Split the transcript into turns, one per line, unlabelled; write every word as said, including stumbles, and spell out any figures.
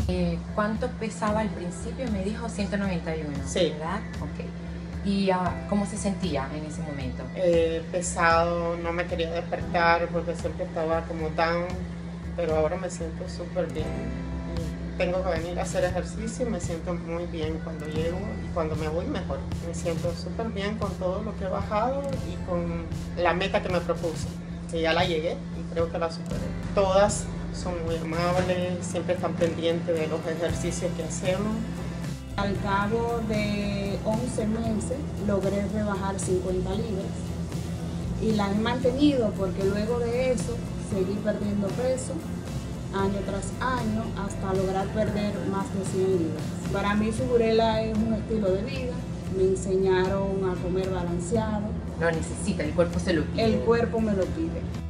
Eh, ¿Cuánto pesaba al principio? Me dijo ciento noventa y uno,
Sí.
¿verdad? Ok. ¿Y uh, cómo se sentía en ese momento?
Eh, pesado, no me quería despertar porque siempre estaba como down, pero ahora me siento súper bien. Y tengo que venir a hacer ejercicio y me siento muy bien cuando llego y cuando me voy mejor. Me siento súper bien con todo lo que he bajado y con la meta que me propuse, que ya la llegué y creo que la superé. Todas son muy amables, siempre están pendientes de los ejercicios que hacemos.
Al cabo de once meses logré rebajar cincuenta libras y la he mantenido porque luego de eso seguí perdiendo peso año tras año hasta lograr perder más de cien libras. Para mí Figurela es un estilo de vida, me enseñaron a comer balanceado.
Lo necesita, el cuerpo se lo pide.
El cuerpo me lo pide.